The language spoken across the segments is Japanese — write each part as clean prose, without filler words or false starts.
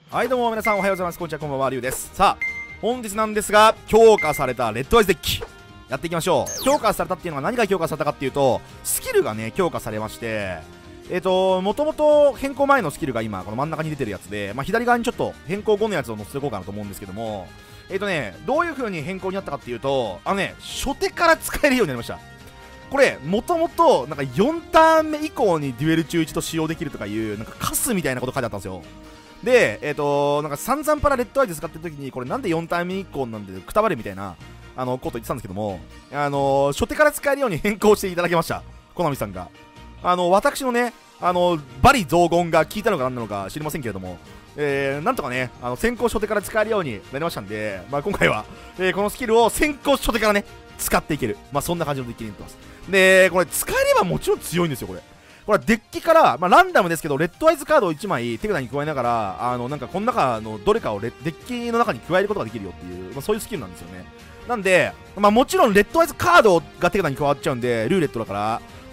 はいどうも皆さんおはようございます。こんにちは、こんばんは、りゅうです。さあ本日なんですが、強化されたレッドアイズデッキやっていきましょう。強化されたっていうのは何が強化されたかっていうと、スキルがね強化されまして、もともと変更前のスキルが今この真ん中に出てるやつで、左側にちょっと変更後のやつを載せていこうかなと思うんですけども、どういう風に変更になったかっていうと、初手から使えるようになりました。これもともとなんか4ターン目以降にデュエル中1と使用できるとかいうなんかカスみたいなこと書いてあったんですよ。でなんか散々パラレッドアイズ使ってる時に、これなんで4ターン目以降なんでくたばれみたいなこと言ってたんですけども、初手から使えるように変更していただきました、コナミさんが。私のねバリ雑言が効いたのか何なのか知りませんけれども、なんとかね先行初手から使えるようになりましたんで、今回は、このスキルを先行初手からね使っていける、そんな感じのデッキになってます。でこれ使えればもちろん強いんですよ。これはデッキから、ランダムですけどレッドアイズカードを1枚手札に加えながら、なんかこの中のどれかをデッキの中に加えることができるよっていう、そういうスキルなんですよね。なんで、もちろんレッドアイズカードが手札に加わっちゃうんでルーレットだから、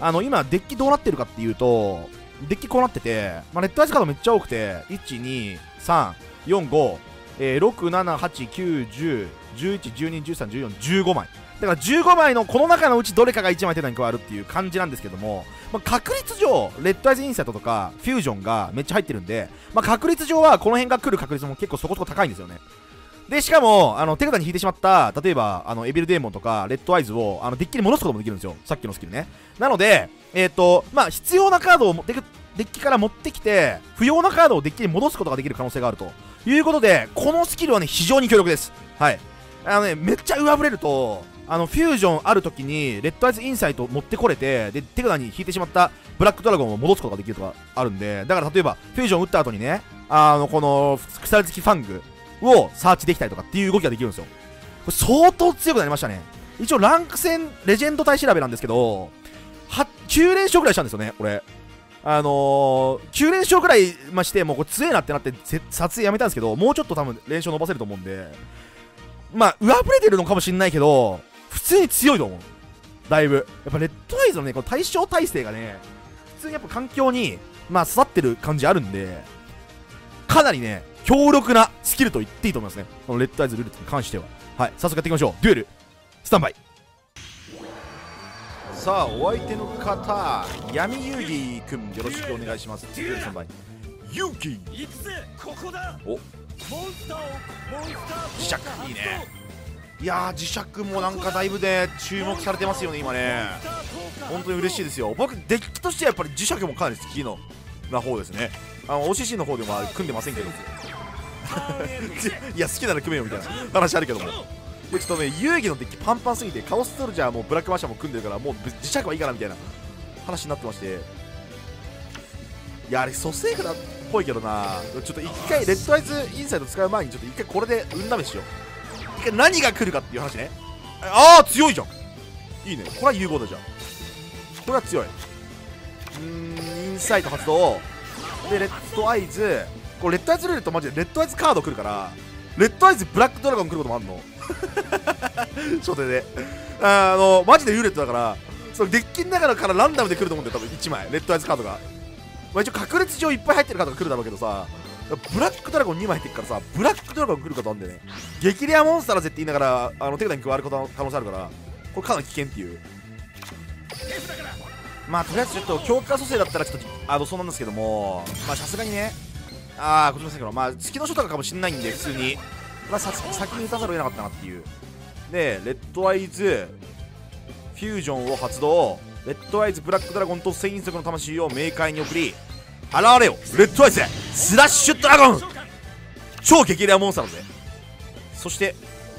今デッキどうなってるかっていうと、デッキこうなってて、レッドアイズカードめっちゃ多くて、123456789101112131415枚だから15枚のこの中のうちどれかが1枚手札に加わるっていう感じなんですけども、確率上レッドアイズインサイトとかフュージョンがめっちゃ入ってるんで、確率上はこの辺が来る確率も結構そこそこ高いんですよね。でしかも手札に引いてしまった例えばエビルデーモンとかレッドアイズをデッキに戻すこともできるんですよ、さっきのスキルね。なので必要なカードをデッキから持ってきて不要なカードをデッキに戻すことができる可能性があるということで、このスキルはね非常に強力です。はい、めっちゃ上振れるとフュージョンある時にレッドアイズインサイト持ってこれて、で手札に引いてしまったブラックドラゴンを戻すことができるとかあるんで、だから例えばフュージョン打った後にねこの腐りつきファングをサーチできたりとかっていう動きができるんですよ。これ相当強くなりましたね。一応ランク戦レジェンド対調べなんですけど9連勝ぐらいしたんですよね。これ9連勝ぐらいしてもうこれ強えなってなって撮影やめたんですけど、もうちょっと多分連勝伸ばせると思うんで、上振れてるのかもしれないけど普通に強いと思う。だいぶやっぱレッドアイズのねこの対象耐性がね普通にやっぱ環境に育ってる感じあるんで、かなりね強力なスキルと言っていいと思いますね、このレッドアイズルーレットに関しては。はい、早速やっていきましょう。デュエルスタンバイ。さあお相手の方闇遊戯くんよろしくお願いします。デュエルスタンバイ。遊戯お磁石いいね。いやー磁石もなんかだいぶね注目されてますよね今ね。本当に嬉しいですよ。僕デッキとしてはやっぱり磁石もかなり好きな方ですね。OCC の方でも組んでませんけどいや好きなら組めよみたいな話あるけども、ちょっとね遊戯のデッキパンパンすぎてカオスソルジャーもブラックマッシャーも組んでるからもう磁石はいいかなみたいな話になってまして、いやあれ蘇生札っぽいけどな。ちょっと一回レッドアイズインサイド使う前にちょっと一回これで運試ししよう。一回何が来るかっていう話ね。ああ強いじゃん、いいね。これは有効だ。じゃあこれは強い。インサイト発動でレッドアイズ、これレッドアイズルーレットマジでレッドアイズカード来るから、レッドアイズブラックドラゴン来ることもあんの初手でマジでルーレットだから、そのデッキの中からランダムで来ると思うんだよ多分1枚レッドアイズカードが。一応確率上いっぱい入ってるカードが来るだろうけどさ、ブラックドラゴン2枚入ってるからさ、ブラックドラゴン来ることあるんだよね。激レアモンスターだぜって言いながら手札に加わることの可能性あるから、これかなり危険っていう。とりあえずちょっと強化蘇生だったらちょっとそうなんですけども、さすがにねこっちませんけど月の書とかかもしんないんで普通に先に打たざるを得なかったなっていう。でレッドアイズフュージョンを発動、レッドアイズブラックドラゴンと聖陰族の魂を冥界に送り、現れよレッドアイズスラッシュドラゴン、超激レアモンスターだぜ。そして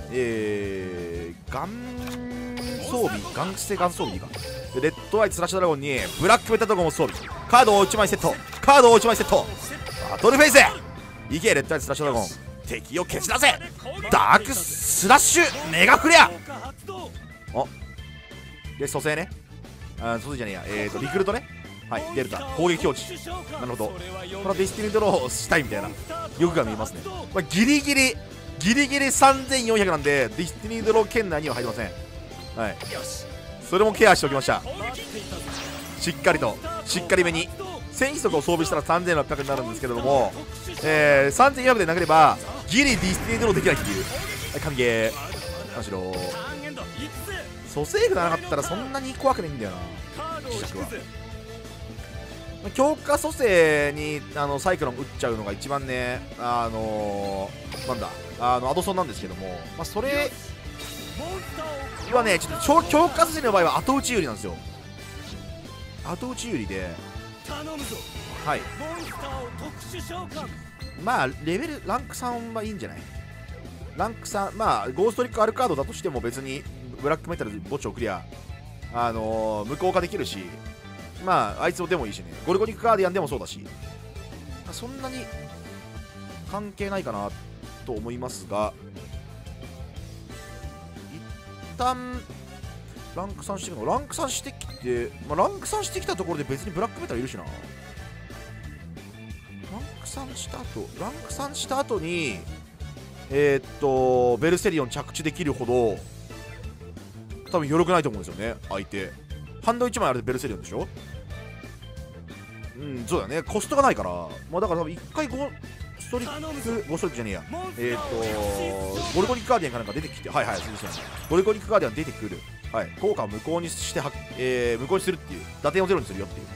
ガン装備ガン装備いいか。でレッドアイズスラッシュドラゴンにブラックメタドラゴンを装備、カードを1枚セット、バトルフェイスいけレッドアイズスラッシュドラゴン、敵を蹴散らせダークスラッシュメガフレア。で蘇生ね、蘇生じゃねえやリクルートね。はい、デルタ攻撃表示、なるほど。これはディスティニードローをしたいみたいな欲が見えますね。ギリギリ3400なんでディスティニードロー圏内には入りません。はい、それもケアしておきました。しっかりめに戦費速を装備したら3600になるんですけれども、3400で投げればギリディスティニードローできないっていう。はい、歓迎むしろ蘇生具がなかったらそんなに怖くないんだよな、磁石は。強化蘇生にサイクロン打っちゃうのが一番ね、なんだアドソンなんですけども、まあ、それはね、ちょっと強化蘇生の場合は後打ち有利なんですよ。後打ち有利で、はい、まあレベルランク3はいいんじゃない。ランク3、まあゴーストリックアルカードだとしても別にブラックメタル墓地をクリア無効化できるし、まああいつでもいいしね、ゴルゴニックガーディアンでもそうだし、そんなに関係ないかなと思いますが、一旦ランク3していくの、ランク3してきて、まあ、ランク3してきたところで別にブラックメタルいるしな。ランク3した後にベルセリオン着地できるほど多分余力ないと思うんですよね、相手。ハンド1枚あれでベルセリオンでしょ。うん、そうだね、コストがないから、まあ、だから多分1回ゴーストリックじゃねえや、ゴルゴニックガーディアンかなんか出てきて、はいはい、すみません、ゴルゴニックガーディアン出てくる、はい、効果を無効にして無効にするっていう、打点をゼロにするよっていう、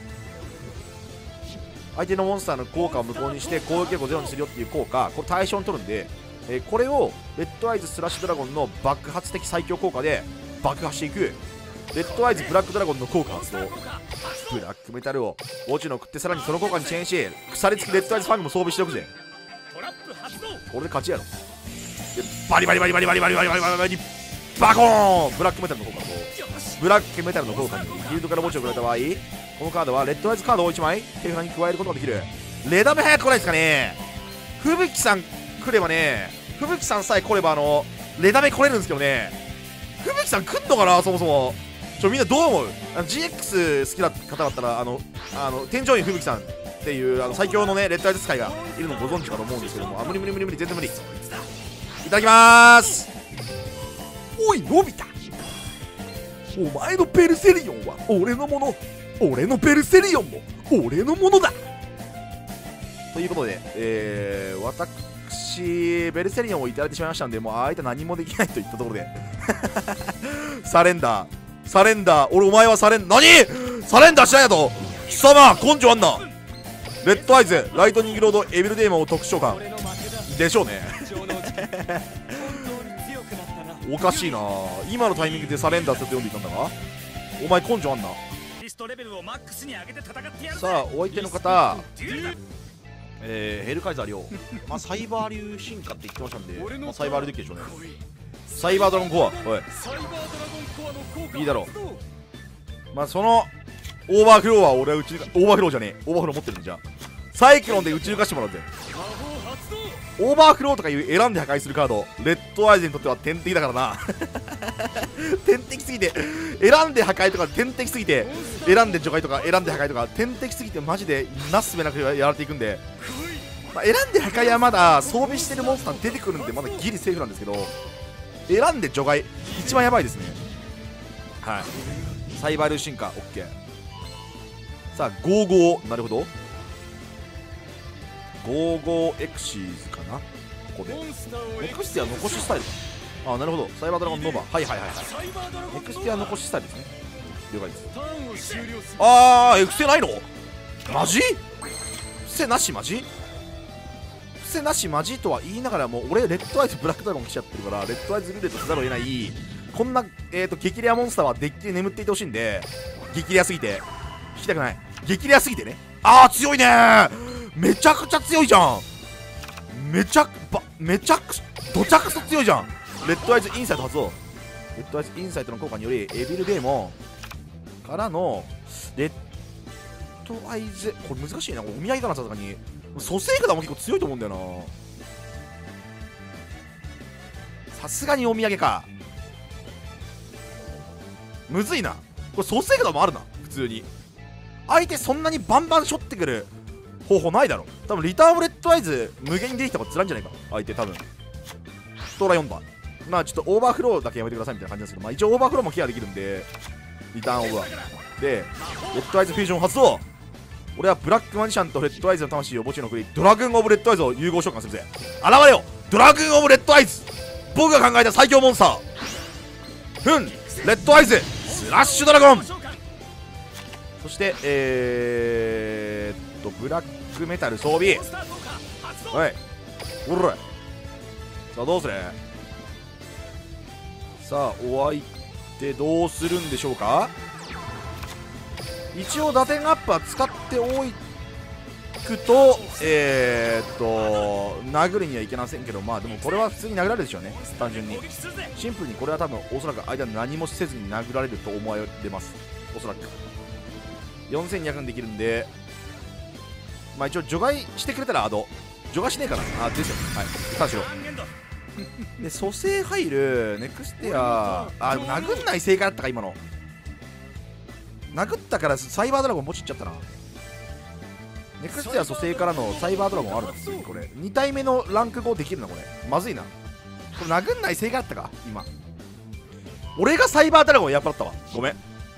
相手のモンスターの効果を無効にして攻撃力をゼロにするよっていう効果、これ対象に取るんで、これをレッドアイズスラッシュドラゴンの爆発的最強効果で爆破していく。レッドアイズブラックドラゴンの効果発動、ブラックメタルを落ちの食って、さらにその効果にチェーンし腐りつきレッドアイズファングも装備しておくぜ。これで勝ちやろ。バリバリバリバリバリバリバリバリバリバリバコーン、ブラックメタルの効果とブラックメタルの効果にギルドから墓地をくれた場合、このカードはレッドアイズカードを1枚手札に加えることができる。レダメ早く来ないですかね。吹雪さん来ればね、吹雪さんさえ来ればレダメ来れるんですけどね、吹雪さん来んのかな。そもそもみんなどう思う。GX 好きな方だったら添乗員吹雪さんっていう最強のねレッドアイズ使いがいるのご存知かと思うんですけども、無理無理無理無理、全然無理。いただきまーす。おいのび太、お前のベルセリオンは俺のもの、俺のベルセリオンも俺のものだということで、私ベルセリオンをいただいてしまいましたんで、もう相手何もできないといったところでサレンダー、俺お前はサレンダーしないやと貴様、根性あんな。レッドアイズライトニングロードエビルデーモンを特殊召喚でしょうねおかしいな、今のタイミングでサレンダーって読んでいたんだが、お前根性あんな。さあお相手の方、ヘルカイザー亮まあサイバー流進化って言ってましたんで、まあ、サイバー流できるでしょうね。サイバードラゴンコア、おいいいだろう。まあそのオーバーフローは俺はオーバーフローじゃねえ、オーバーフロー持ってるんじゃん。サイクロンで打ち抜かしてもらうぜ。オーバーフローとかいう選んで破壊するカード、レッドアイズにとっては天敵だからな天敵すぎて、選んで破壊とか天敵すぎて、選んで除外とか選んで破壊とか天敵すぎてマジでなすすべなくやられていくんで、まあ、選んで破壊はまだ装備してるモンスター出てくるんでまだギリセーフなんですけど、選んで除外一番やばいですね。はい、サイバール進化 OK。 さあ55、なるほど、55エクシーズかな、ここでエクスティア残しスタイルか。あ、なるほど、サイバードラゴンノーバー、はいはいはいはい、エクスティア残しスタイルですね、了解です。あー、エクステないのマジ、伏せなしマジ、伏せなしマジとは言いながらも俺レッドアイズブラックドラゴン来ちゃってるから、レッドアイズルーレットせざるを得ない。こんな激レアモンスターはデッキで眠っていてほしいんで、激レアすぎて引きたくない、激レアすぎてね。あー強いねー、めちゃくちゃ強いじゃん、めちゃくどちゃくそ強いじゃん。レッドアイズインサイト発動、レッドアイズインサイトの効果によりエビルデーモンからのレッドアイズ、これ難しいな、これお土産かな、さすがに蘇生札も結構強いと思うんだよな、さすがにお土産か、むずいな、これ蘇生札もあるな、普通に相手そんなにバンバンしょってくる方法ないだろ。多分リターンオブレッドアイズ無限に出てきたことつらいんじゃないか相手。多分ストラ4番、まあちょっとオーバーフローだけやめてくださいみたいな感じですけど、まあ一応オーバーフローもケアできるんでリターンオブはで、レッドアイズフュージョン発動、 俺はブラックマジシャンとレッドアイズの魂を墓地に送り、ドラグーン・オブ・レッドアイズを融合召喚するぜ。現れよドラグーン・オブ・レッドアイズ、僕が考えた最強モンスター。レッドアイズスラッシュドラゴン。そしてブラックメタル装備。はい、おら。さあどうする。さあお相手どうするんでしょうか。一応打点アップは使っておくと殴りにはいけませんけど、まあでもこれは普通に殴られるでしょうね。単純にシンプルにこれは多分おそらく相手は何もせずに殴られると思われます。おそらく4200できるんで、まあ一応除外してくれたら除外しねえかな。ですよ。はい、三しろで蘇生入るネクステア。でも殴んない正解だったか。今の殴ったからサイバードラゴンもちっちゃったな。ネクステア蘇生からのサイバードラゴンあるの。これ2体目のランク5できるな。これまずいな。これ殴んない正解だったか。今俺がサイバードラゴンやっぱだったわ。ごめん。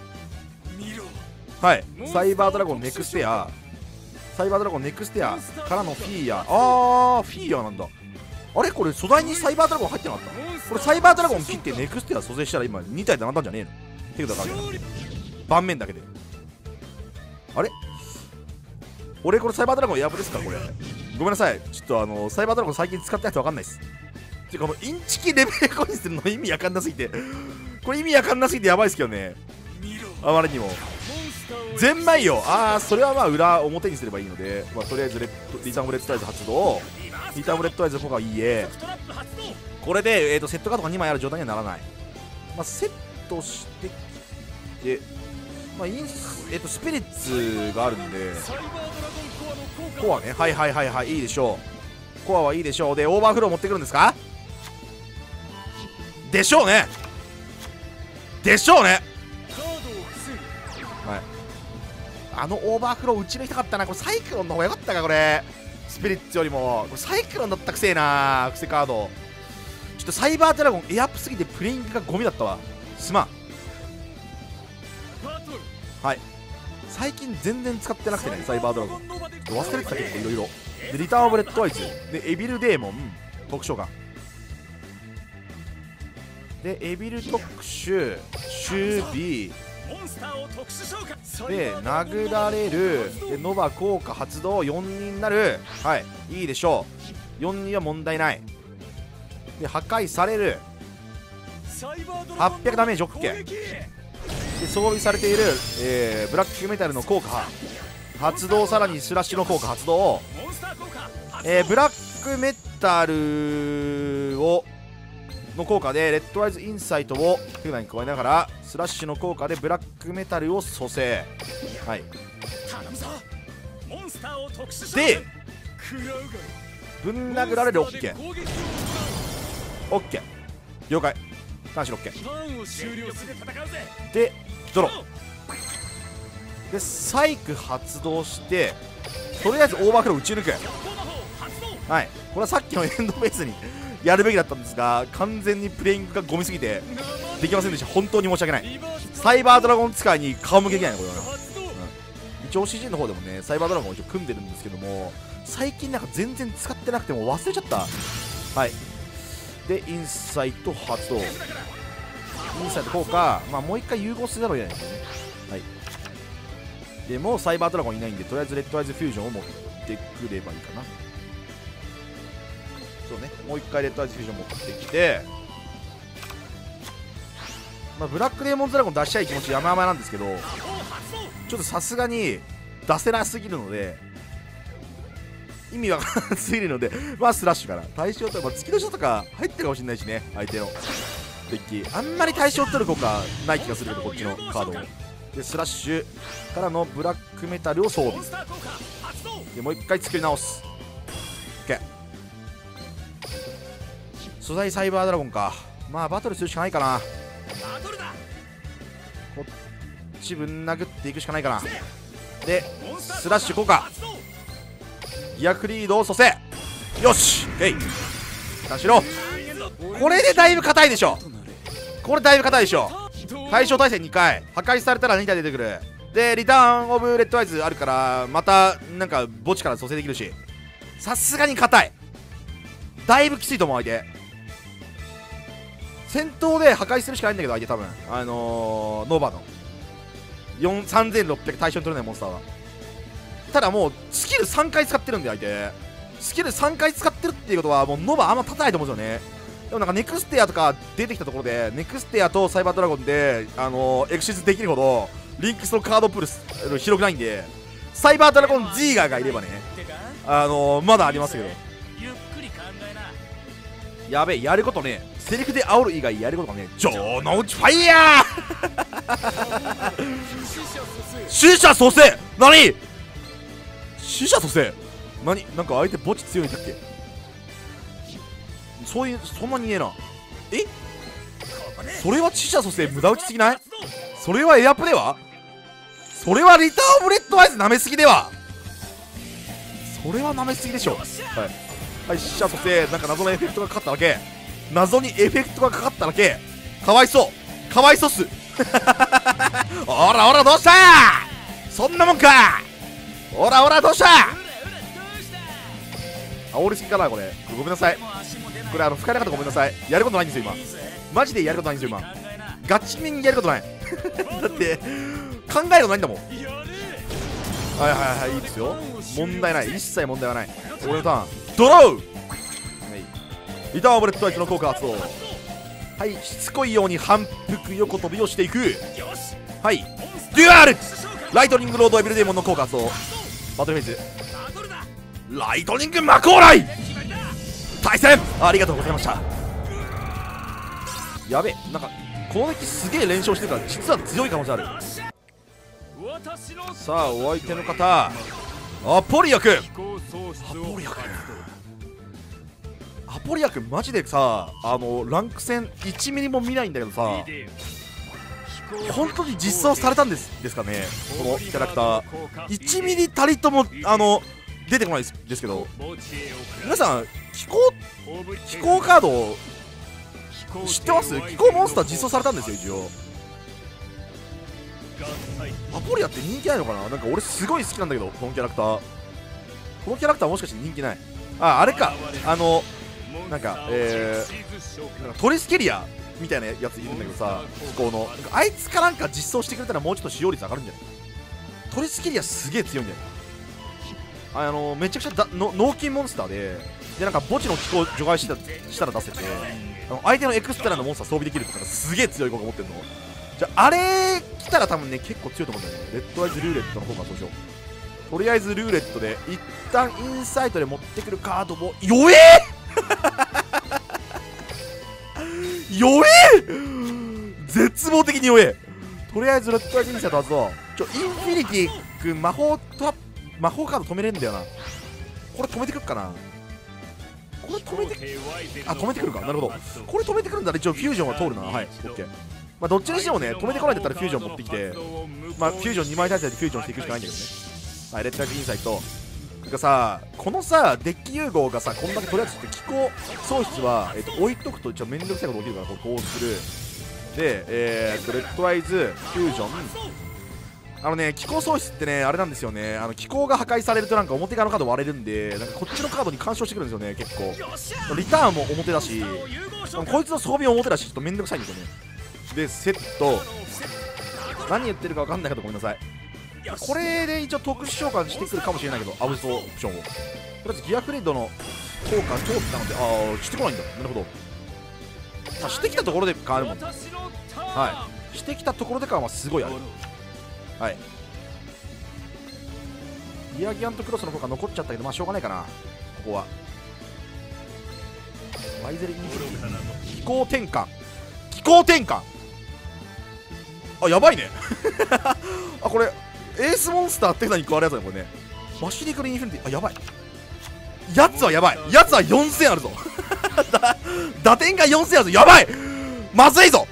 はい、サイバードラゴンネクステア、サイバードラゴンネクステアからのフィーヤ。フィーヤなんだ。あれこれ素材にサイバードラゴン入ってなかった。これサイバードラゴン切ってネクステア蘇生したら今2体でなったんじゃねえのっていうことだから盤面だけで。あれ俺これサイバードラゴンやぶですか。これごめんなさい。ちょっとサイバードラゴン最近使ってないと分かんないです。てかこのインチキレベル5にするの意味わかんなすぎて、これ意味わかんなすぎてやばいですけどね。あまりにもゼンマイよ。それはまあ裏表にすればいいので、まあ、とりあえずリターンブレッドアイズ発動。リターンブレッドアイズの方がいいえ。これで、セットカードが2枚ある状態にはならない。まあ、セットしてきて、まあスピリッツがあるんでコアね。はいいいでしょう。コアはいいでしょう。でオーバーフロー持ってくるんですか。でしょうね。でしょうね。はい、オーバーフロー打ち抜きたかったな。これサイクロンの方が良かったか。これスピリッツよりもこれサイクロンだったくせえな。クセカードちょっとサイバードラゴンエアアップすぎてプレイングがゴミだったわ。すまん。はい、最近全然使ってなくてね、サイバードラゴン忘れてたけどいろいろで、リターンオブレッドアイズでエビルデーモン特殊ガンでエビル特殊守備で殴られるでノバ効果発動4人になる。はい、いいでしょう。4人は問題ない。で破壊される800ダメージ OK で装備されている、ブラックメタルの効果発動、さらにスラッシュの効果発動、ブラックメタルの効果でレッドアイズインサイトを手札に加えながらスラッシュの効果でブラックメタルを蘇生。はい、でぶん殴られる OK 了解。単種 OK でドローでサイク発動してとりあえずオーバーフロー打ち抜く。はい、これはさっきのエンドフェイスにやるべきだったんですが完全にプレイングがゴミすぎてできませんでした。本当に申し訳ない。サイバードラゴン使いに顔向けできないねこれは、一応 CG の方でもねサイバードラゴンを一応組んでるんですけども最近なんか全然使ってなくても忘れちゃった。はい、でインサイト発動、インサイト効果、まあ、もう一回融合せざるを得ないんですよね。はい、でもうサイバードラゴンいないんでとりあえずレッドアイズフュージョンを持ってくればいいかな。そうね、もう一回レッドアイズフュージョン持ってきて、まあ、ブラックデーモンズドラゴン出したい気持ち山々なんですけどちょっとさすがに出せなすぎるので意味わからなすぎるのでまあスラッシュから対象とか、月の人とか入ってるかもしれないしね。相手のデッキあんまり対象取る効果ない気がするけどこっちのカードをでスラッシュからのブラックメタルを装備でもう一回作り直す。 OK、 素材サイバードラゴンか。まあバトルするしかないかな。こっちぶん殴っていくしかないかな。でスラッシュ効果ギアクリードを蘇生。よし OK 出しろ。これでだいぶ硬いでしょ。これだいぶ硬いでしょ。対象対戦2回破壊されたら2体出てくる。 でリターンオブレッドアイズあるからまたなんか墓地から蘇生できるし、さすがに硬い。だいぶきついと思う。相手戦闘で破壊するしかないんだけど、相手多分ノーバーの3600対象に取れないモンスターは。ただもうスキル3回使ってるんで、相手スキル3回使ってるっていうことはもうノバあんま立たないと思うんですよね。でもなんかネクステアとか出てきたところで、ネクステアとサイバードラゴンでエクシズできるほどリンクスのカードプール広くないんで、サイバードラゴンジーガーがいればねまだありますけど、やべえ、やることね、セリフで煽る以外やることがね、ジョーノーチファイヤー死者蘇生。何死者蘇生、何なんか相手墓地強いんだっけ。そんなにねえな。それは死者蘇生無駄打ちすぎない？それはエアプレは？それはリターンオブレッドアイズ舐めすぎでは？それは舐めすぎでしょ。はい、死者蘇生、なんか謎のエフェクトがかかっただけ。謎にエフェクトがかかっただけ。かわいそう、かわいそうっすおらおら、どうしたー、そんなもんか。おらおら、どうしたー、煽りすぎかなこれ。ごめんなさい、これ吹かれ方ごめんなさい。やることないんですよ今、マジでやることないんですよ今。ガチめにやることないだって考えることないんだもん。はいはいはい、いいですよ、問題ない、一切問題はない。俺のターンドロー、はい、リターンオブレッドアイズの効果発動。はい、しつこいように反復横跳びをしていく。はい、デュアルライトニングロードエビルデーモンの効果発動。バトルフェイズライトニング魔鋼雷対戦ありがとうございました。やべえ、なんかこのデッキすげえ連勝してるから実は強い可能性ある。さあお相手の方、アポリア君、アポリア君マジでさ、ランク戦1ミリも見ないんだけどさ、本当に実装されたんですかね、このキャラクター。1ミリたりとも出てこないですけど、皆さん飛行カード知ってます？飛行モンスター実装されたんですよ一応。アポリアって人気ないのかな。なんか俺すごい好きなんだけど、このキャラクター。このキャラクターもしかして人気ない？あれか、なんかトリスケリアみたいなやついるんだけどさ、飛行のあいつかなんか実装してくれたらもうちょっと使用率上がるんじゃない？トリスケリアすげえ強いんだよ。めちゃくちゃ脳筋モンスターでなんか墓地の気候除外したら出せて、相手のエクストラのモンスター装備できるってからすげえ強い効果持ってるの。じゃああれ来たら多分ね結構強いと思うんだよね。レッドアイズルーレットの方がそうしよう。とりあえずルーレットで一旦インサイトで持ってくるカードも弱え弱え絶望的に弱え。とりあえずレッドアイズインサイト発動。インフィニティ君魔法カード止めれるんだよな。これ止めてくるかな。これ止めてくるか。なるほど、これ止めてくるんだら一応フュージョンは通るな。はい、オッケー。まあどっちにしてもね、止めてこないんだったらフュージョン持ってきて、まあフュージョン2枚体制でフュージョンしていくしかないんだけどね。はい、レッドアイズインサイトがさ、このさデッキ融合がさこんだけ取り扱って気候喪失は、置いとくとちょっとめんどくさいこと起きるから、こうするで、レッドアイズフュージョン、気候喪失ってねあれなんですよね。気候が破壊されるとなんか表側のカード割れるんで、なんかこっちのカードに干渉してくるんですよね。結構リターンも表だし、こいつの装備も表だし、ちょっとめんどくさいんですよね。でセット、何言ってるか分かんないけどごめんなさい。これで一応特殊召喚してくるかもしれないけど、アブソオプションをとりあえずギアフレッドの効果通ったので、してこないんだ。なるほど、してきたところで変わるもん。はい、してきたところで感はすごいある。はい、リアギアントクロスの効果残っちゃったけど、まあしょうがないかな。ここはワイゼルインフル気候転換、あ、やばいねあ、これエースモンスターって何加わるやつだねこれね。バシリクルインフィニティ、あ、やばい、やつはやばい、やつは4000あるぞ打点が4000あるぞ、やばい、まずいぞ。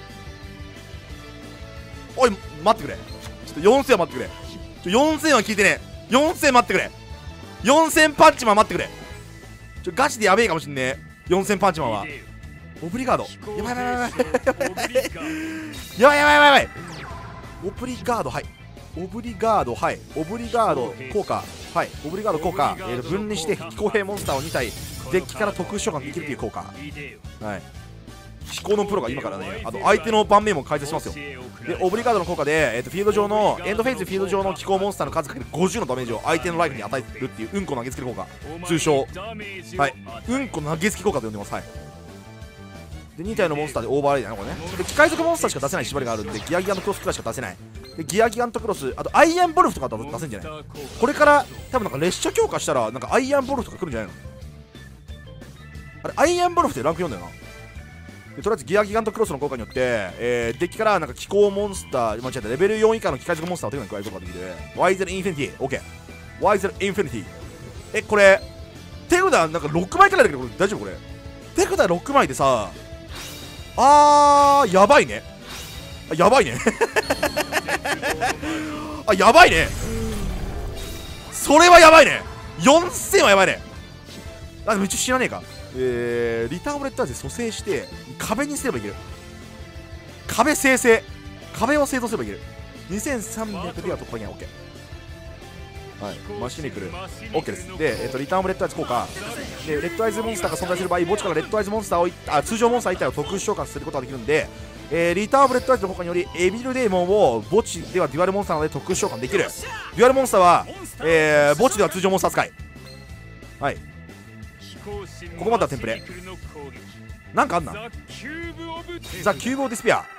おい待ってくれ、ちょっと4000は待ってくれ、4000は聞いてねえ、4000待ってくれ、4000パンチマン待ってくれ、ガチでやべえかもしんねえ。4000パンチマンはオブリガード、やばいやばいやばいやばいやばいやばいやばい、オブリガード、はい、 オブリガード、はい、オブリガード効果、はい、オブリガード効果、分離して飛行兵モンスターを2体デッキから特殊召喚できるという効果、はい、飛行のプロが今からね、あと相手の盤面も解説しますよ。でオブリガードの効果で、フィールド上のエンドフェイズフィールド上の機構モンスターの数かける50のダメージを相手のライフに与えるっていううんこ投げつける効果、通称、はい、うんこ投げつけ効果と呼んでます。はい、で2体のモンスターでオーバーライドだなこれね。で機械族モンスターしか出せない縛りがあるんでギアギガントクロスくらいしか出せない。でギアギガントクロス、あとアイアンボルフとかだと出せんじゃない。これから多分なんか列車強化したらなんかアイアンボルフとか来るんじゃないの。あれアイアンボルフってランク4だよな。でとりあえずギアギガントクロスの効果によって、デッキからなんか機構モンスター、間違えた、レベル4以下の機械族モンスターを手に加えることができる。ワイゼルインフィニティ、OK。ワイゼルインフィニティ。これ、手札なんか6枚くらいだけど、これ大丈夫これ。手札6枚でさ、やばいね。やばいね。やばいね。それはやばいね。4000はやばいね。でも一応知らねえか。リターンオブレッドアーズで蘇生して壁にすればいける。壁生成、壁を製造すればいける。2300では突破には OK。 はい、マシニクル OK です。で、リターンオブレッドアイズ効果で、レッドアイズモンスターが存在する場合、墓地からレッドアイズモンスターを通常モンスター1体を特殊召喚することができるんで、リターンオブレッドアイズの効果によりエビルデーモンを墓地ではデュアルモンスターなので特殊召喚できる。デュアルモンスターは、墓地では通常モンスター扱い。はい、ここまではテンプレ。なんかあんな。ザ・キューブ・オブ・ディスピア。